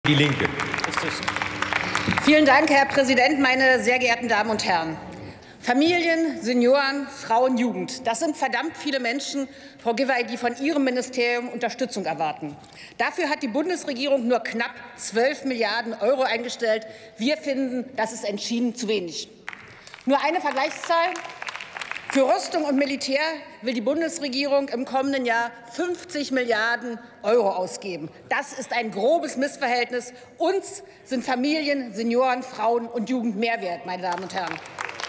Die Linke. Vielen Dank, Herr Präsident, meine sehr geehrten Damen und Herren. Familien, Senioren, Frauen, Jugend, das sind verdammt viele Menschen, Frau Giwey, die von Ihrem Ministerium Unterstützung erwarten. Dafür hat die Bundesregierung nur knapp 12 Milliarden € eingestellt. Wir finden, das ist entschieden zu wenig. Nur eine Vergleichszahl. Für Rüstung und Militär will die Bundesregierung im kommenden Jahr 50 Milliarden € ausgeben. Das ist ein grobes Missverhältnis. Uns sind Familien, Senioren, Frauen und Jugend mehr wert, meine Damen und Herren.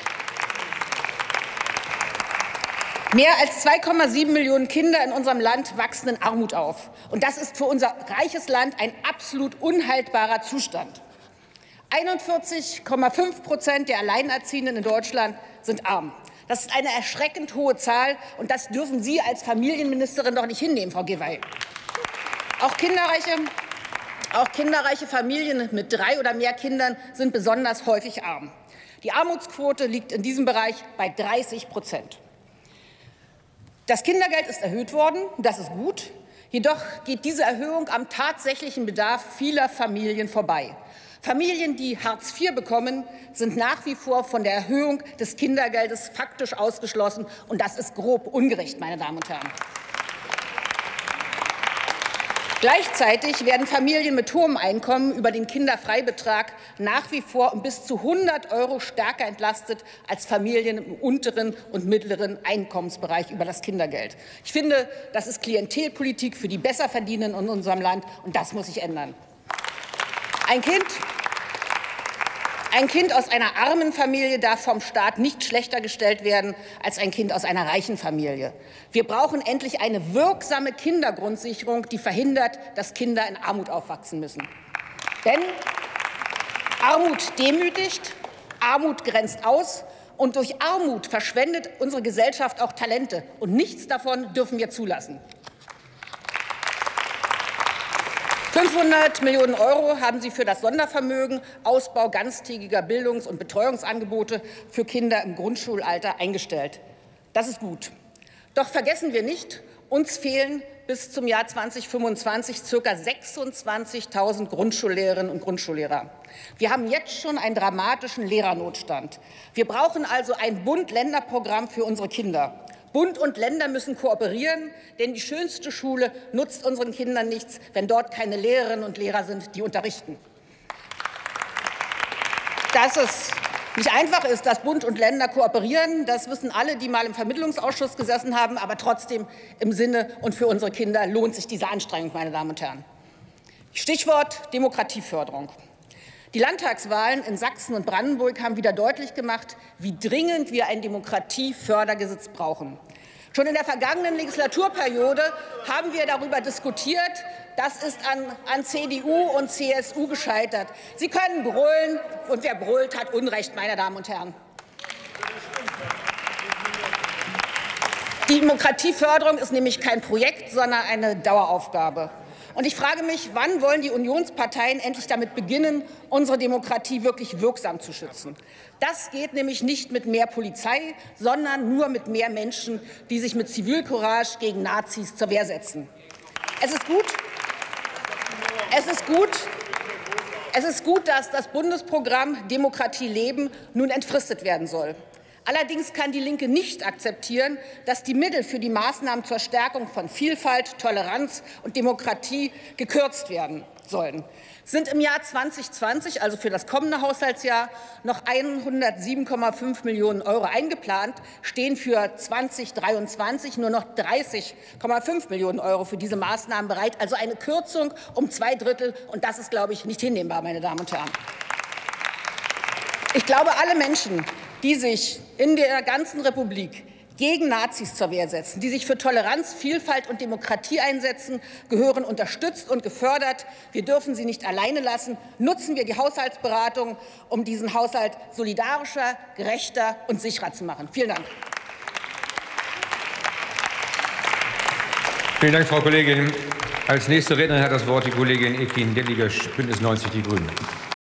Mehr als 2,7 Millionen Kinder in unserem Land wachsen in Armut auf. Und das ist für unser reiches Land ein absolut unhaltbarer Zustand. 41,5% der Alleinerziehenden in Deutschland sind arm. Das ist eine erschreckend hohe Zahl, und das dürfen Sie als Familienministerin doch nicht hinnehmen, Frau Giwey. Auch kinderreiche Familien mit 3 oder mehr Kindern sind besonders häufig arm. Die Armutsquote liegt in diesem Bereich bei 30%. Das Kindergeld ist erhöht worden, das ist gut. Jedoch geht diese Erhöhung am tatsächlichen Bedarf vieler Familien vorbei. Familien, die Hartz IV bekommen, sind nach wie vor von der Erhöhung des Kindergeldes faktisch ausgeschlossen. Und das ist grob ungerecht, meine Damen und Herren. Gleichzeitig werden Familien mit hohem Einkommen über den Kinderfreibetrag nach wie vor um bis zu 100 € stärker entlastet als Familien im unteren und mittleren Einkommensbereich über das Kindergeld. Ich finde, das ist Klientelpolitik für die Besserverdienenden in unserem Land, und das muss sich ändern. Ein Kind aus einer armen Familie darf vom Staat nicht schlechter gestellt werden als ein Kind aus einer reichen Familie. Wir brauchen endlich eine wirksame Kindergrundsicherung, die verhindert, dass Kinder in Armut aufwachsen müssen. Denn Armut demütigt, Armut grenzt aus, und durch Armut verschwendet unsere Gesellschaft auch Talente. Und nichts davon dürfen wir zulassen. 500 Millionen € haben Sie für das Sondervermögen, Ausbau ganztägiger Bildungs- und Betreuungsangebote für Kinder im Grundschulalter eingestellt. Das ist gut. Doch vergessen wir nicht, uns fehlen bis zum Jahr 2025 ca. 26.000 Grundschullehrerinnen und Grundschullehrer. Wir haben jetzt schon einen dramatischen Lehrernotstand. Wir brauchen also ein Bund-Länder-Programm für unsere Kinder. Bund und Länder müssen kooperieren, denn die schönste Schule nutzt unseren Kindern nichts, wenn dort keine Lehrerinnen und Lehrer sind, die unterrichten. Dass es nicht einfach ist, dass Bund und Länder kooperieren, das wissen alle, die mal im Vermittlungsausschuss gesessen haben. Aber trotzdem, im Sinne und für unsere Kinder lohnt sich diese Anstrengung, meine Damen und Herren. Stichwort Demokratieförderung. Die Landtagswahlen in Sachsen und Brandenburg haben wieder deutlich gemacht, wie dringend wir ein Demokratiefördergesetz brauchen. Schon in der vergangenen Legislaturperiode haben wir darüber diskutiert. Das ist an CDU und CSU gescheitert. Sie können brüllen, und wer brüllt, hat Unrecht, meine Damen und Herren. Die Demokratieförderung ist nämlich kein Projekt, sondern eine Daueraufgabe. Und ich frage mich, wann wollen die Unionsparteien endlich damit beginnen, unsere Demokratie wirklich wirksam zu schützen? Das geht nämlich nicht mit mehr Polizei, sondern nur mit mehr Menschen, die sich mit Zivilcourage gegen Nazis zur Wehr setzen. Es ist gut, dass das Bundesprogramm Demokratie leben nun entfristet werden soll. Allerdings kann die Linke nicht akzeptieren, dass die Mittel für die Maßnahmen zur Stärkung von Vielfalt, Toleranz und Demokratie gekürzt werden sollen. Sind im Jahr 2020, also für das kommende Haushaltsjahr, noch 107,5 Millionen € eingeplant, stehen für 2023 nur noch 30,5 Millionen € für diese Maßnahmen bereit, also eine Kürzung um 2/3. Und das ist, glaube ich, nicht hinnehmbar, meine Damen und Herren. Ich glaube, alle Menschen, die sich in der ganzen Republik gegen Nazis zur Wehr setzen, die sich für Toleranz, Vielfalt und Demokratie einsetzen, gehören unterstützt und gefördert. Wir dürfen sie nicht alleine lassen. Nutzen wir die Haushaltsberatungen, um diesen Haushalt solidarischer, gerechter und sicherer zu machen. Vielen Dank. Vielen Dank, Frau Kollegin. Als nächste Rednerin hat das Wort die Kollegin Ekin Delliger, Bündnis 90 Die Grünen.